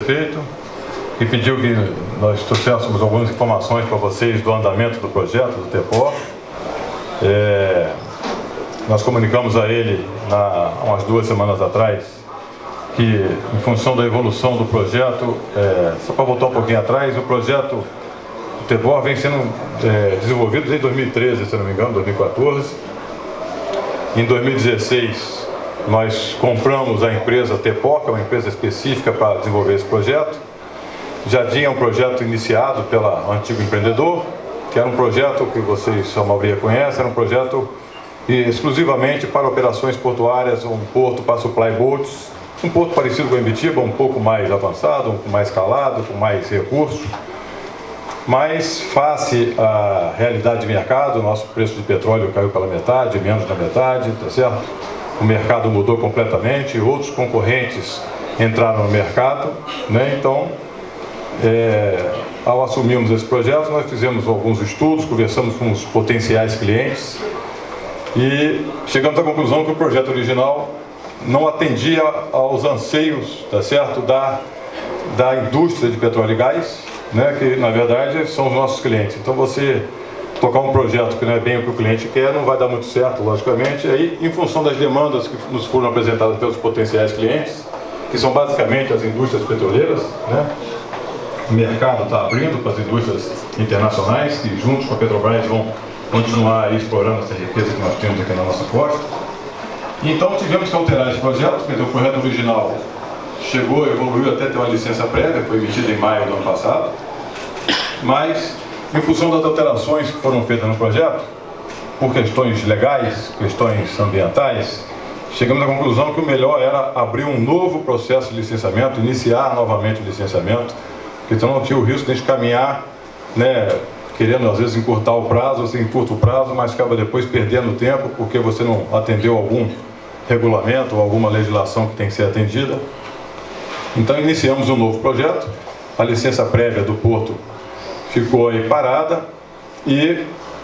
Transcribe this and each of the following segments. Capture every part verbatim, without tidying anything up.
prefeito, que pediu que nós trouxéssemos algumas informações para vocês do andamento do projeto do TEPOR. É, nós comunicamos a ele na, há umas duas semanas atrás que, em função da evolução do projeto, é, só para voltar um pouquinho atrás, o projeto do TEPOR vem sendo é, desenvolvido desde dois mil e treze, se não me engano, dois mil e quatorze. Em dois mil e dezesseis, nós compramos a empresa TEPOR, que é uma empresa específica para desenvolver esse projeto. Já tinha um projeto iniciado pelo antigo empreendedor, que era um projeto que vocês, a maioria conhece, era um projeto exclusivamente para operações portuárias, um porto para supply boats, um porto parecido com o Embitiba, um pouco mais avançado, um pouco mais escalado, com mais recursos. Mas, face à realidade de mercado, o nosso preço de petróleo caiu pela metade, menos da metade, tá certo? O mercado mudou completamente, outros concorrentes entraram no mercado, né? Então, é, ao assumirmos esse projeto, nós fizemos alguns estudos, conversamos com os potenciais clientes e chegamos à conclusão que o projeto original não atendia aos anseios, tá certo, da, da indústria de petróleo e gás, né, que na verdade são os nossos clientes. Então você tocar um projeto que não é bem o que o cliente quer, não vai dar muito certo, logicamente. E aí, em função das demandas que nos foram apresentadas pelos potenciais clientes, que são basicamente as indústrias petroleiras, né, o mercado está abrindo para as indústrias internacionais, que juntos com a Petrobras vão continuar aí explorando essa riqueza que nós temos aqui na nossa costa. E então tivemos que alterar esse projeto, porque o projeto original chegou, evoluiu até ter uma licença prévia, foi emitida em maio do ano passado, mas em função das alterações que foram feitas no projeto, por questões legais, questões ambientais, chegamos à conclusão que o melhor era abrir um novo processo de licenciamento, iniciar novamente o licenciamento, porque então não tinha o risco de a gente caminhar, né, querendo às vezes encurtar o prazo, você encurta o prazo, mas acaba depois perdendo tempo, porque você não atendeu algum regulamento ou alguma legislação que tem que ser atendida. Então iniciamos um novo projeto, a licença prévia do porto ficou aí parada e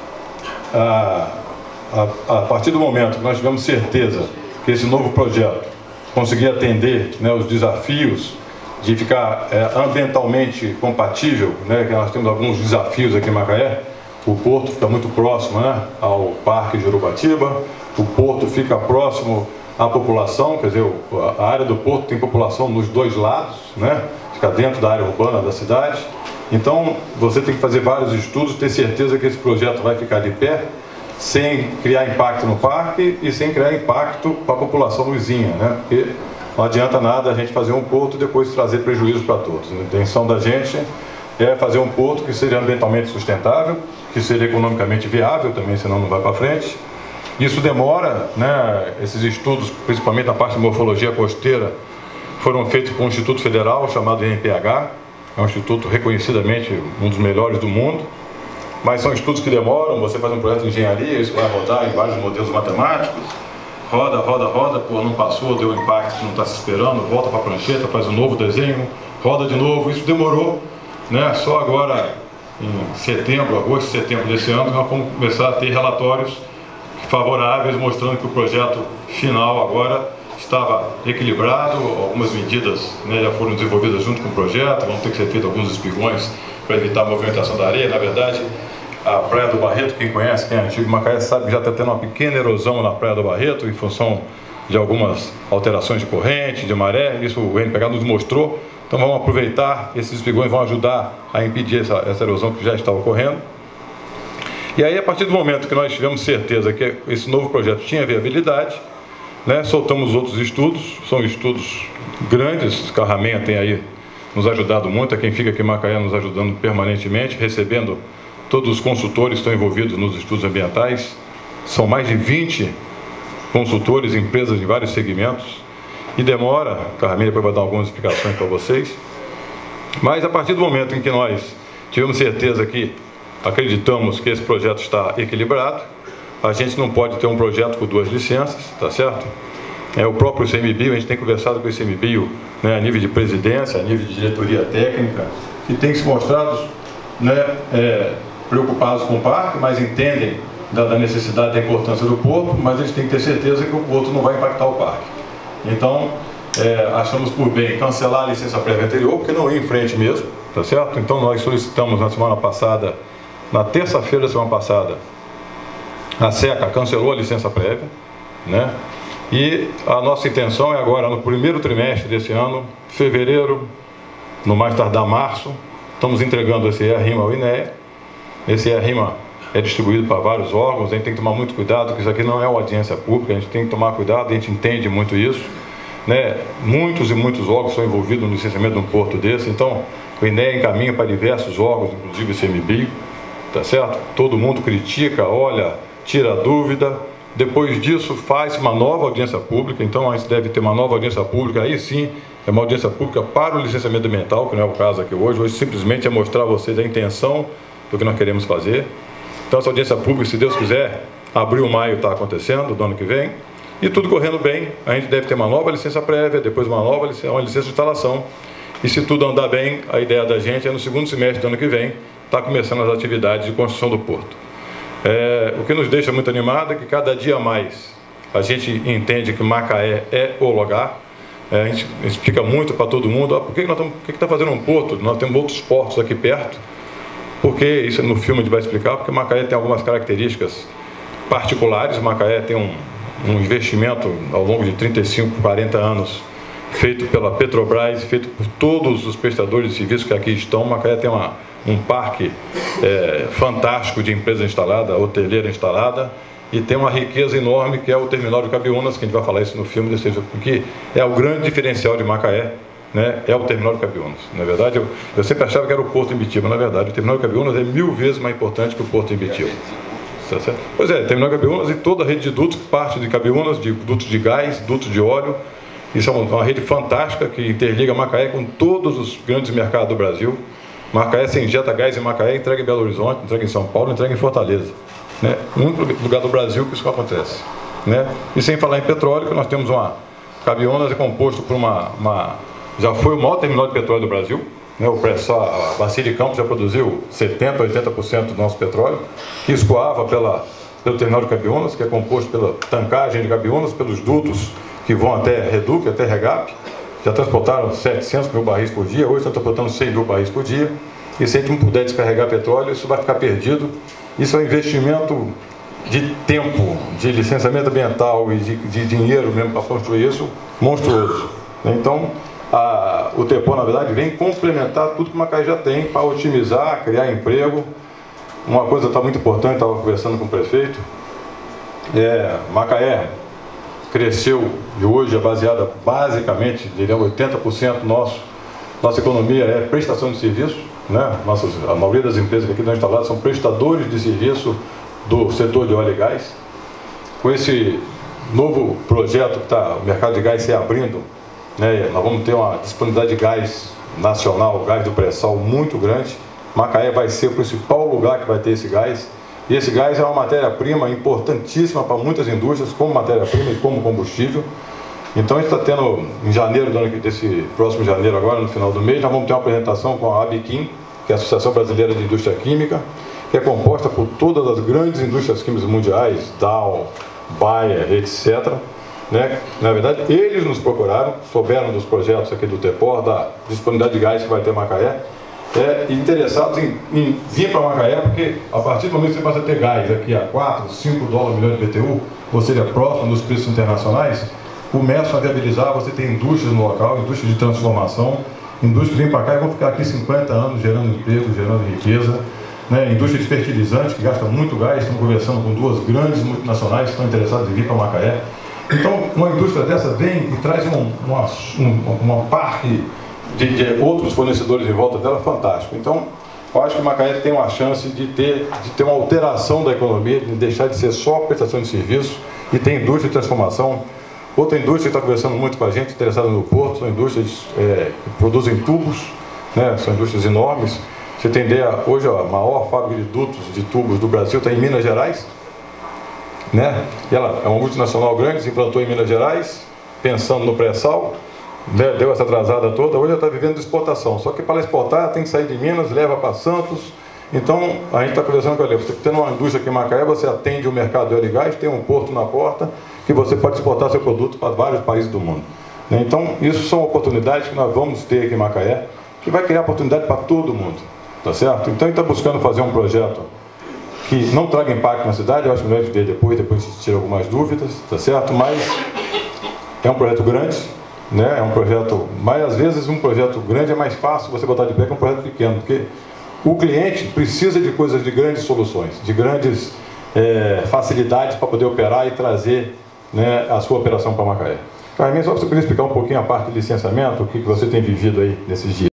a, a, a partir do momento que nós tivemos certeza que esse novo projeto conseguia atender, né, os desafios de ficar é, ambientalmente compatível, né, que nós temos alguns desafios aqui em Macaé, o porto fica muito próximo, né, ao Parque de Urubatiba, o porto fica próximo à população, quer dizer, a área do porto tem população nos dois lados, né, fica dentro da área urbana da cidade. Então, você tem que fazer vários estudos, ter certeza que esse projeto vai ficar de pé, sem criar impacto no parque e sem criar impacto para a população vizinha, né? Porque não adianta nada a gente fazer um porto e depois trazer prejuízo para todos. A intenção da gente é fazer um porto que seja ambientalmente sustentável, que seja economicamente viável também, senão não vai para frente. Isso demora, né? Esses estudos, principalmente na parte de morfologia costeira, foram feitos por um instituto federal chamado I N P H, é um instituto reconhecidamente um dos melhores do mundo, mas são estudos que demoram. Você faz um projeto de engenharia, isso vai rodar em vários modelos matemáticos, roda, roda, roda, pô, não passou, deu um impacto que não está se esperando, volta para a prancheta, faz um novo desenho, roda de novo. Isso demorou, né? Só agora, em setembro, agosto, setembro desse ano, nós vamos começar a ter relatórios favoráveis, mostrando que o projeto final agora estava equilibrado. Algumas medidas, né, já foram desenvolvidas junto com o projeto, vão ter que ser feitos alguns espigões para evitar a movimentação da areia. Na verdade, a Praia do Barreto, quem conhece, quem é antigo Macaé, sabe que já está tendo uma pequena erosão na Praia do Barreto, em função de algumas alterações de corrente, de maré. Isso o I N P H nos mostrou. Então vamos aproveitar, esses espigões vão ajudar a impedir essa, essa erosão que já está ocorrendo. E aí, a partir do momento que nós tivemos certeza que esse novo projeto tinha viabilidade, né, soltamos outros estudos, são estudos grandes, Carramen tem aí nos ajudado muito, é quem fica aqui em Macaé nos ajudando permanentemente, recebendo todos os consultores que estão envolvidos nos estudos ambientais. São mais de vinte consultores, empresas de vários segmentos, e demora, Carramen depois vai dar algumas explicações para vocês, mas a partir do momento em que nós tivemos certeza que acreditamos que esse projeto está equilibrado, a gente não pode ter um projeto com duas licenças, tá certo? É, o próprio I C M B I O, a gente tem conversado com o I C M B I O, né, a nível de presidência, a nível de diretoria técnica, que tem se mostrado, né, é, preocupados com o parque, mas entendem da, da necessidade, da importância do porto, mas eles têm que ter certeza que o porto não vai impactar o parque. Então, é, achamos por bem cancelar a licença prévia anterior, porque não ia em frente mesmo, tá certo? Então nós solicitamos na semana passada, na terça-feira da semana passada, a SECA cancelou a licença prévia, né? E a nossa intenção é agora, no primeiro trimestre desse ano, fevereiro, no mais tardar março, estamos entregando esse E A RIMA ao I N E A. Esse E A RIMA é distribuído para vários órgãos, a gente tem que tomar muito cuidado, porque isso aqui não é uma audiência pública, a gente tem que tomar cuidado, a gente entende muito isso, né? Muitos e muitos órgãos são envolvidos no licenciamento de um porto desse, então o I N E A encaminha para diversos órgãos, inclusive o I C M B I, tá certo? Todo mundo critica, olha, tira dúvida, depois disso faz uma nova audiência pública, então a gente deve ter uma nova audiência pública, aí sim é uma audiência pública para o licenciamento ambiental, que não é o caso aqui hoje, hoje simplesmente é mostrar a vocês a intenção do que nós queremos fazer. Então essa audiência pública, se Deus quiser, abril, maio está acontecendo, do ano que vem, e tudo correndo bem, a gente deve ter uma nova licença prévia, depois uma nova licença, uma licença de instalação, e se tudo andar bem, a ideia da gente é no segundo semestre do ano que vem, estar tá começando as atividades de construção do porto. É, o que nos deixa muito animado é que cada dia mais a gente entende que Macaé é o lugar. É, a gente explica muito para todo mundo, ah, por que nós estamos, por que está fazendo um porto? Nós temos outros portos aqui perto. Porque isso no filme a gente vai explicar, porque Macaé tem algumas características particulares. Macaé tem um, um investimento ao longo de trinta e cinco, quarenta anos feito pela Petrobras, feito por todos os prestadores de serviços que aqui estão. Macaé tem uma, um parque é, fantástico de empresa instalada, hoteleira instalada, e tem uma riqueza enorme que é o terminal de Cabiúnas, que a gente vai falar isso no filme, porque é o grande diferencial de Macaé, né, é o terminal de Cabiúnas. Na verdade, eu, eu sempre achava que era o porto de Imbitiba, na verdade o terminal de Cabiúnas é mil vezes mais importante que o porto de Imbitiba. Tá certo? Pois é, terminal de Cabiúnas e toda a rede de dutos que parte de Cabiúnas, de dutos de gás, dutos de óleo. Isso é uma rede fantástica que interliga Macaé com todos os grandes mercados do Brasil. Macaé, você injeta gás em Macaé, entrega em Belo Horizonte, entrega em São Paulo, entrega em Fortaleza. Né? O único lugar do Brasil que isso acontece. Né? E sem falar em petróleo, que nós temos uma... Cabiúnas é composto por uma... uma já foi o maior terminal de petróleo do Brasil. Né? O pré-sal, a Bacia de Campos já produziu setenta, oitenta por cento do nosso petróleo, que escoava pela, pelo terminal de Cabiúnas, que é composto pela tancagem de Cabiúnas, pelos dutos que vão até Reduc, até Regap. Já transportaram setecentos mil barris por dia, hoje estão transportando cem mil barris por dia. E se a gente não puder descarregar petróleo, isso vai ficar perdido. Isso é um investimento de tempo, de licenciamento ambiental e de, de dinheiro mesmo para construir isso, monstruoso. Então, a, o TEPOR, na verdade, vem complementar tudo que o Macaé já tem para otimizar, criar emprego. Uma coisa está muito importante, estava conversando com o prefeito, é, Macaé cresceu e hoje é baseada basicamente, diríamos oitenta por cento nosso, nossa economia é prestação de serviço, né? Nossas, a maioria das empresas que aqui estão instaladas são prestadores de serviço do setor de óleo e gás. Com esse novo projeto que está o mercado de gás se abrindo, né? Nós vamos ter uma disponibilidade de gás nacional, gás do pré-sal muito grande. Macaé vai ser o principal lugar que vai ter esse gás. E esse gás é uma matéria-prima importantíssima para muitas indústrias, como matéria-prima e como combustível. Então a gente está tendo, em janeiro, desse próximo janeiro agora, no final do mês, nós vamos ter uma apresentação com a ABQUIM, que é a Associação Brasileira de Indústria Química, que é composta por todas as grandes indústrias químicas mundiais, Dow, Bayer, etcétera. Né? Na verdade, eles nos procuraram, souberam dos projetos aqui do TEPOR, da disponibilidade de gás que vai ter em Macaé, É, interessados em, em vir para Macaé, porque a partir do momento que você passa a ter gás aqui a quatro, cinco dólares milhão de B T U, ou seja, próximo dos preços internacionais, começam a viabilizar, você tem indústrias no local, indústrias de transformação, indústrias vêm para cá e vão ficar aqui cinquenta anos gerando emprego, gerando riqueza, né? Indústria de fertilizantes que gasta muito gás, estamos conversando com duas grandes multinacionais que estão interessadas em vir para Macaé. Então, uma indústria dessa vem e traz um, uma, um, uma parque De, de outros fornecedores em volta dela, fantástico. Então, eu acho que Macaé tem uma chance de ter, de ter uma alteração da economia, de deixar de ser só prestação de serviço e ter indústria de transformação. Outra indústria que está conversando muito com a gente, interessada no porto, são indústrias é, que produzem tubos, né? São indústrias enormes. Você tem ideia, hoje a maior fábrica de dutos, de tubos do Brasil está em Minas Gerais, né? E ela é uma multinacional grande, se implantou em Minas Gerais, pensando no pré-sal. Deu essa atrasada toda, hoje ela está vivendo de exportação, só que para exportar tem que sair de Minas, leva para Santos. Então a gente está conversando com ela, você tendo uma indústria aqui em Macaé, você atende o mercado de óleo e gás, tem um porto na porta, que você pode exportar seu produto para vários países do mundo. Né? Então, isso são oportunidades que nós vamos ter aqui em Macaé, que vai criar oportunidade para todo mundo, tá certo? Então, a gente está buscando fazer um projeto que não traga impacto na cidade. Eu acho melhor a gente ver depois, depois a gente tira algumas dúvidas, tá certo? Mas é um projeto grande, né? É um projeto, mas às vezes um projeto grande é mais fácil você botar de pé que um projeto pequeno, porque o cliente precisa de coisas, de grandes soluções, de grandes é, facilidades para poder operar e trazer, né, a sua operação para Macaé. Carminha, só para você poder explicar um pouquinho a parte de licenciamento, o que você tem vivido aí nesses dias.